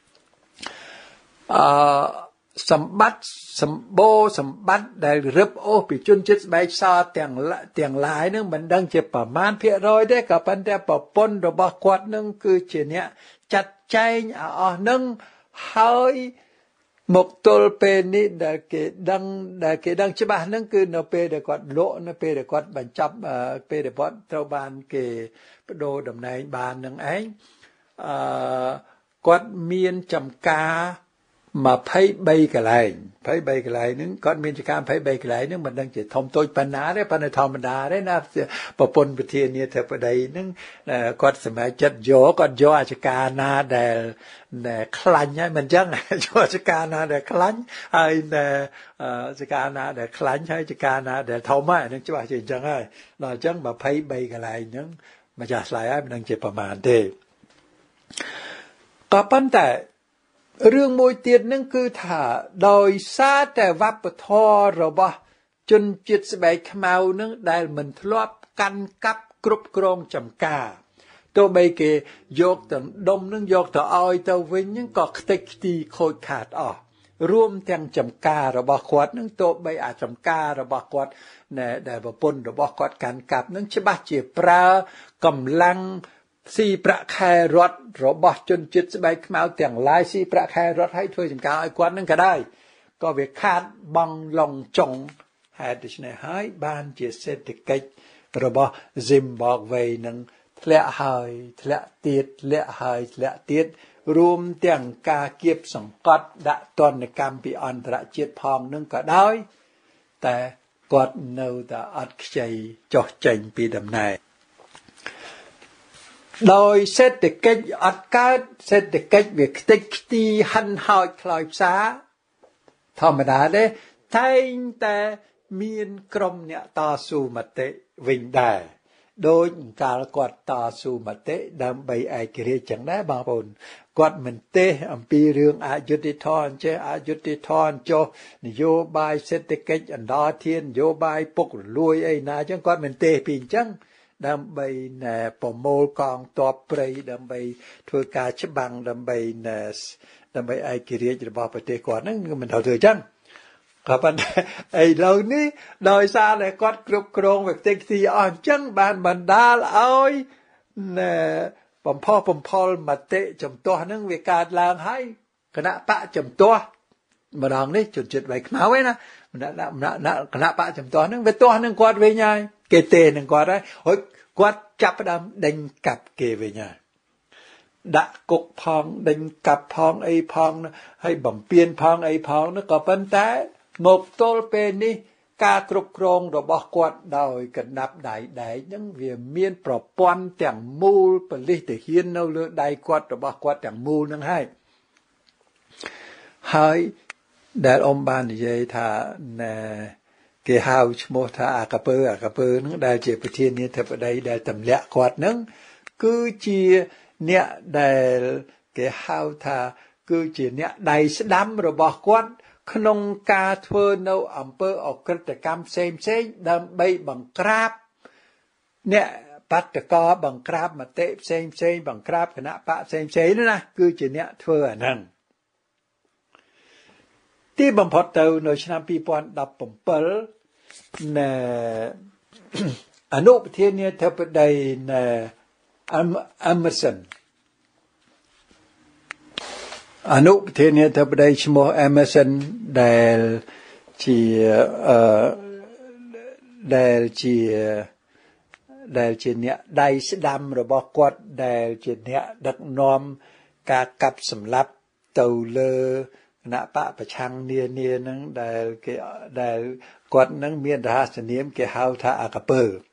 สมบัติสมบัติได้รับโอปีจุนจิตใบซาเตียงลายนึงมันดังเจ็บประมาณเพียร้อยได้กับปันแต่ปะปนระบอกกวดนึงคือเจเนี้ยจัดใจนึงให้หมกตัวเป็นนี่ได้เกดังฉบับนึงคือเนเปเดกอดโลเนเปเดกอดบรรจับเปเดบอดเท่าบานเกโดดำในบานนึงไอ้กอดเมียนจำกามาไพ่ใบกระไรนึงก่อนมีการไพ่ใบกระไรนึงมันดังจะทอมตัวปัญหาได้ปัญหาธรรมดาได้นะปะปนประเทศนี้แต่ประเดี๋ยวนึงก่อนสมัยจัดโยก่อนโยอาชกานาแต่คลันเนี่ยมันจังโยอาชกานาแต่คลันไอ้อาชกานาแต่คลันใช่อาชกานาแต่ทอมอ่ะนึงจะว่าจริงจังไอ้เราจังมาไพ่ใบกระไรนึงมาจากสายมันดังจะประมาณเด้ก็ปั้นแต่เรื่องมวยเตียนนั่นคือถ้าโดยซาแต่วัปทอเราบ่จนจิตสบายขมาวนั่งได้มันทลบกันกับกรุบกรองจำกาตัวใบเกยกแต่ดมนั่งยกแต่อ้อยตัวเว้นยังก็ติกตีโคตรขาดออกรวมทั้งจำกาเราบ่ขวดนั่งตัวใบอาจจำกาเราบ่ขวดเนี่ยได้บ่ปนเราบ่ขวดกันกับนั่งฉบับเจียปลากำลังสี่ประแครถรบจนจิตสบายขมาวแต่งลายสี่ประแครถให้ช่วยจำกาไอ้กวนนั่นก็ได้ก็เวคาดบังลงจงหาดิฉันให้บ้านเจเศรษฐกิจรบซิมบอกไว้นั่งทะเลหายทะเลตีดทะเลหายทะเลตีดรวมแต่งกาเก็บสังกัดดะตอนในการปีอันตรจิตพองนั่งก็ได้แต่กดเนื้อแต่อัดใจจ่อใจปีดำนายโดยเศรษฐกิจอัดการเศรษฐกิจเวียกติกตีหันหอยคลอยซาธรรมดาเด้ไทยแต่มีนกรมเนี่ยต่อสู้มาเตะวิ่งได้โดยการกวดต่อสู้มาเตะดำใบไอเกเรจังได้บางคนกวดมันเตะอันปีเรื่องอายุติธรเจอายุติธรโจนโยบายเศรษฐกิจอันดอเทียนโยบายปกรวยไอ้นาจังกวดมันเตะปีจังดำใบเนปมอลกองตัวเปรย์ดำใบทัวกาชบังดำใบไอเกเรจะบอกประเทศก่อนนั่นมันเท่าเธอจัง có vấn đề ấy lâu ní đời xa lại quát cục krong việc tích thì chân bàn bàn đa ơi nè bầm phò mà tệ chấm to nâng về cả làng hay cái nạ bạ chấm to mà đằng đấy chuẩn vậy máu ấy nè cái nạ bạ chấm to nâng về to nâng quát về nhà kê tê nâng quát đấy hồi quát chắp đám đánh cặp kê về nhà đã cục phong đánh cặp phong ấy phong hay bẩm piên phong ấy phong nó có vấn tế một tô bên đi ca cục krong rồi bỏ quạt đòi cần nạp đại những việc miên pro pon chẳng mưu bẩn lý để hiên nâu lửa đại quạt rồi bỏ quạt chẳng mưu nâng hai để ông ban vậy thà nè cái hào một thà à cà pơ nó đại chỉ bờ thiên như thế ở đây đại tầm lẹ quạt nâng cứ chia nè đại cái hào thà cứ chia nè đại sẽ đâm rồi bỏ quạt khung ca thưa nâu ẩm bơ ở cái cam xem đâm bay bằng crab nè bắt được co bằng crab mà tệ xem bằng crab cái nạ bạ xem nữa nè cứ chỉ nè thưa ở nằngที่บำพอดเตอในชนะปีปอนดับปุ่มเปิลในอนุประเทศนี้เธอไปได้ในอเมซอนอนุประเทศนี้เธอไปได้ชั่วโมงอเมซอนได้ที่เนี่ยได้สดำระบบกวดได้ที่เนี่ยดักนอมกากับสำรับเตาเลณปะประชังเนียนั้นได้กวดนั้นมีดาสนิมเกี่ยวท่าอากาเปอร์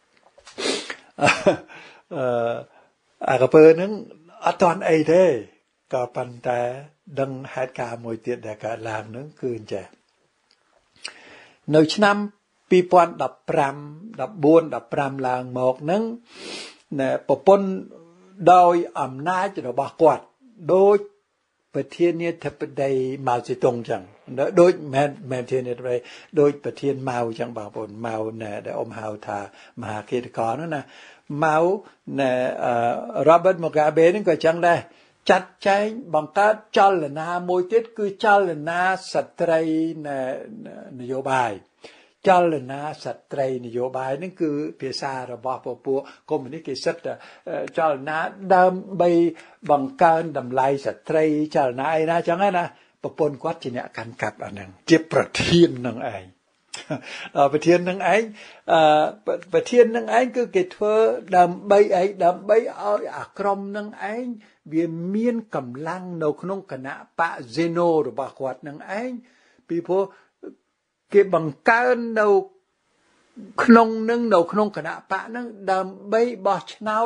อากาเปอร์นั้นตอนไอเด้ก็ปันแต่ดังเหตุการณ์มวยเตียดแต่การลางนั้นคือจะในชั้นปีปอนดับปรำดับบุญดับปรำลางหมอกนั้นเนี่ยปปนโดยอำนาจระบกวดโดยประเทศนี้ถ้าเป็นใดมาสิตรงจังโดยแม่เทียนเนี่ยไปโดยประเทศมาจังบางคนมาเนี่ยได้อมหาวทามหาเกตกรนั่นนะมาเนี่ยโรเบิร์ต มูกาเบนั่นก็จังได้จัดใจบังคับจัลนามวยติดคือจัลนาสตรีนโยบายจัลนาสตรีนโยบายนั่นคือภาษาระบอบปัวคอมมิวนิสต์จัลนาดำใบบังการดำไลสตรีจัลนาไอ้นะจังไงนะประปนกวัดจีเนี่ยกันกับอันนั้นเจ็บประเทียนนั่งไอ้ประเทียนนั่งไอ้ประเทียนนั่งไอ้คือเกิดเธอดำใบไอ้ดำใบเอาอากรมนั่งไอ้เวียนเมียนกำลังในขนมคณะปะเจโนหรือบากวัดนั่งไอ้ปีพอเก็บบังการในขนมนั่งในขนมคณะปะนั่งดำใบบอชนาว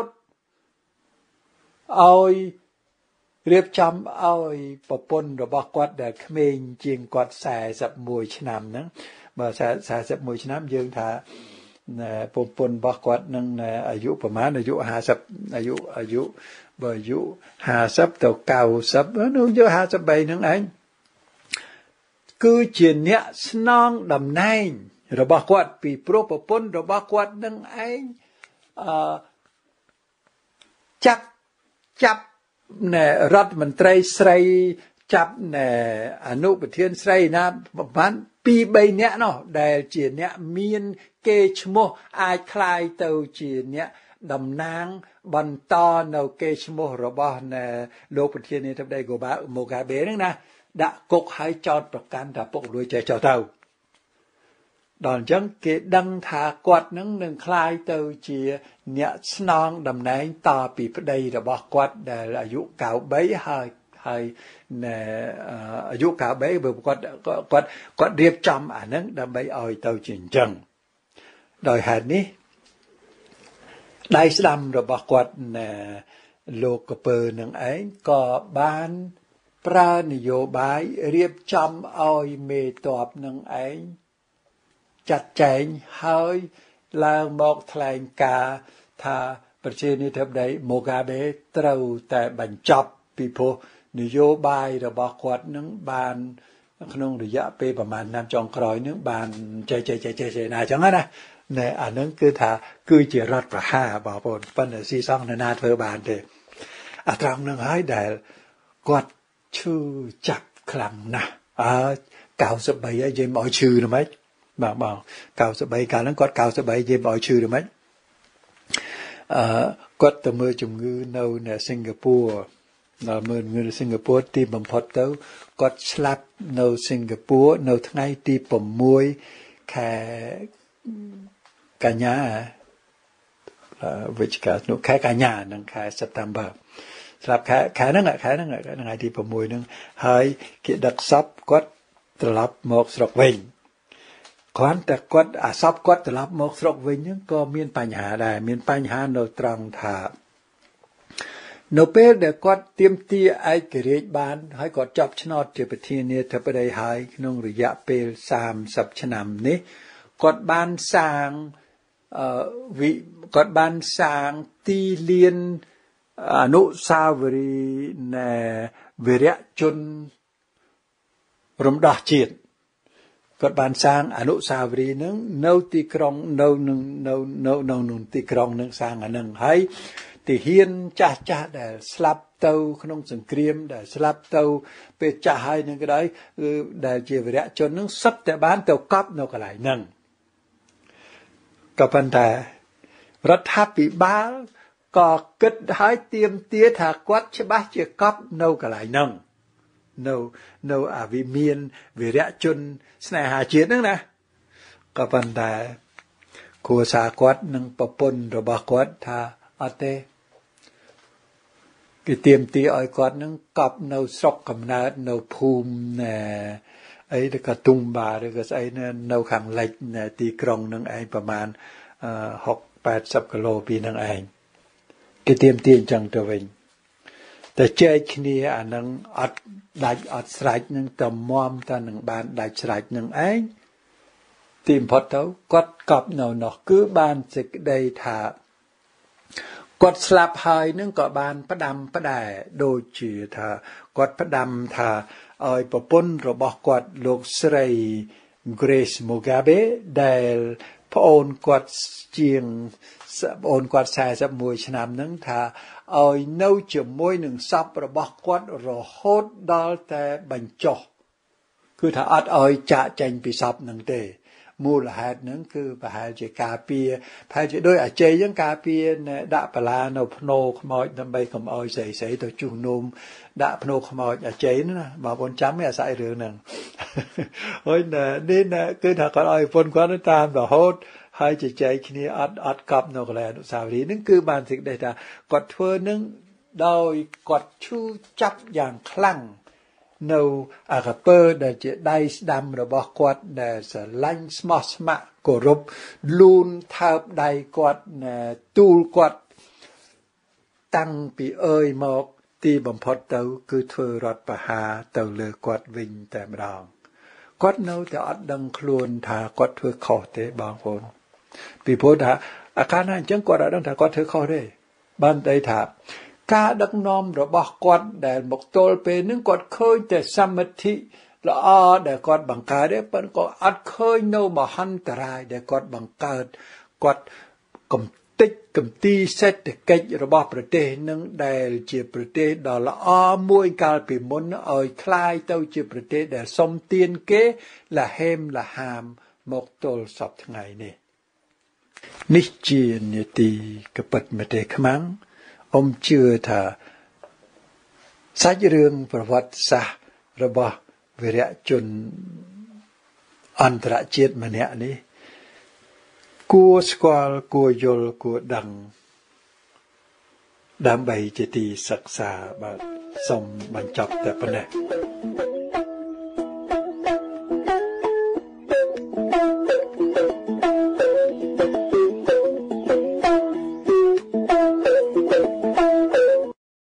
เอาเรียบจำเอาปปนหรือบากวัดแต่เขมรจีนกวัดสายสับมวยชนามนั่งบ่สายสับมวยชนามยืงท่าปปนบากวัดนั่งอายุประมาณอายุ50อายุบ่อายุ50ต่อ90นู้นอายุ50ใบนั่งไอ้คือเจียนเนี่ยสนองดำในระบกวัดปีโปรปปนระบกวัดนั่งไอ้จับเนี่ยรัฐมนตรีสไลจับเนี่ยอนุประเทศสไลนะประมาณปีใบเนี้ยเนาะได้เจียนเนี่ยมีนเกชโมอาคลายเตาเจียนเนี่ยดำนางบรรทอนเอาเกชโมระบเนี่ยโลกประเทศนี้ทำได้โกบะโมกาเบนั่งนะđã cục hai chọnประกันđã bộ đuôi chạy cho tàu đòn chân cái đăng thả quạt nâng khai tàu chỉ nhẹ non đầm này to bị đây là bỏ quạt để là dụ cạo bấy hay nè dụ cạo bấy vừa quạt điệp trong nâng đầm bấy oi tàu chỉnh chân đòi hạt ní đại sâm rồi bỏ quạt nè lô cờ pơ nâng ấy có banปรานโยบายเรียบจำเอาเมตอบนังไอจัดแจงให้ลางบอกแถลงการถ้าประเทศนี้ทำได้โมกาเบเต้าแต่บรรจับปีโพนโยบายระบอกขวดนังบานขนมระยะไปประมาณน้ำจองกรอยนังบานใจนาจังนะเนี่ยอันนั้นคือถ้าคือเจรัดประห้าบอกปนปันซีซ่องนาเธอบานเดอัตรังนังให้ได้กวดชื่อจับคลังนะ cào sập bầy ấy dây mọi chư rồi mấy bảo cào sập bầy cả nó quát cào sập bầy dây mọi chư rồi mấy quát từ mưa chủng ngư nâu nè Singapore là mưa người Singapore tìm bằng phật tấu quát slap nâu Singapore nâu ngay tìm bằng môi cả nhà which cả cả nhà năng khai September slap khá năng ngày đi vào mùi năng hơi cái đặc sắp quát lập một sọc vinh quánแต่quát sắp quát lập một sọc vinh nhưng có miềnปัญหาได้miềnปัญหาเราตรังถาเราเปิดเด็กquátเตรียมตีไอ้เกลียดบานให้กอดจับชนอดเจ็บประเทศนี้ถ้าไปได้หายนงระยะเปล30 ชนำนี้กอดบานสร้างกอดบานสร้างตีเลียนอนุสาวรีย์ในวิริยชนรมดาจีนกฎบานสร้างอนุสาวรีย์นึงเนาตีกรองเนาหนึ่งตีกรองนึงสร้างอันหนึ่งให้ตีเฮียนจ่าแต่สลับเตาขนมสังเกตแต่สลับเตาไปจ่าให้นึงก็ได้แต่เจวิริยชนนึงสับแต่บ้านเตากับเนาก็หลายนึงกับปัญหารัฐปิบาลก็เกิดให้เตรียมเตี้ยถากวัดใช่ปะเจ้ากับเนาก็หลายนึงเนาวิเมียนวิริยชนสนหาเจียนนั่นนะก็ปัญหาครัวสากวัดนึงปปนระบากวัดท่าอัตเตกิเตรียมตีอ้อยกวัดนึงกับเนาสกกำเนิดเนาภูมิเนี่ยไอ้เด็กตุ้งบาเด็กไอ้เนี่ยเนาขังเล็กเนี่ยตีกรองนึงไอ้ประมาณ60-80 กิโลปีนึงไอ้กิเตรียมตีจังตัวเองแต่เจ้าขี้นี่อันนั้นอัดได้อัดสลายนึงต่อมอมต่อหนึ่งบานได้สลายนึงไอ้ทีมพอเท่ากดกับเนาหนอกคือบ้านสิได้ถากดสลับหายนึงก็บานประดำประได้โดยจีถากดประดำถาอ้อยปปนระบอกกดลูกสไลเกรซมูกาเบได้พระองค์กดเจียงพระองค์กดใส่สับมวยชนามนึงถาอ้อยเน่าจมวยหนึ่งซับระบอกกดรอโหดดอลแต่บัญจคือถ้าอัดอ้อยจะเจนปีซับหนึ่งเตมูลเหตุนั้นคือประหารจะกาเปียพายจะด้วยอาเจยังกาเปียเนี่ยด่าปลาเนาพโนขมอยทำใบขมอยใส่ตัวจุ่มนมด่าพโนขมอยอาเจนั่นนะมาบนจ้ำไม่อาศัยเรื่องนั้นเฮ้ยเนี่ยนี่เนี่ยคือถ้าคนอ้อยฝนควันตามแบบโหดให้จะใจขี้นี้อัดกับนกแลนุสาวรีนั่นคือบานสิ่งใดแต่กดเพื่อนึงโดยกดชูจับอย่างคลั่งเนาอากาเปอร์ได้จะได้ดำระบอกกวดได้สลังสมอสมะกรบลูนทับได้กวดตูลกวดตั้งปีเอ่ยหมอกตีบำพดเตาคือเธอรถประหาเตาเลือกวดวิ่งแต่มรองกวดเนาแต่อัดดังคลวนถากวดเธอเข้าเตะบางคนปีพูดถาอาการนั้นจังกวดดังถากวดเธอเข้าได้บ้านได้ถากาดักนอมระบอกกอดแดดบอกโตลเปนึงกอดเคยแต่สมาธิละอ้อแดดกอดบังการได้เป็นก็อัดเคยโนมาหันตรายแดดกอดบังการกอดกำติกำตีเซตเกจระบอกประเทศนึงแดดเจียประเทศดอละอ้อมวยกาลปีมุนอ่อยคลายเต้าเจียประเทศแดดสมเตียนเกละเฮมละหามหมกโตลสับทั้งไงนี่นิจีนยตีกระปัดมาเตขมังเชื่อถ้าสัจเรื่องประวัติศาสตร์ระบอบวิริยชนอันตรจิตมันเนี่ยนี่กัวสกอลกัวยลกัวดังดำใบจะตีศักษาบาสมบรรจบแต่ปะเนี่ย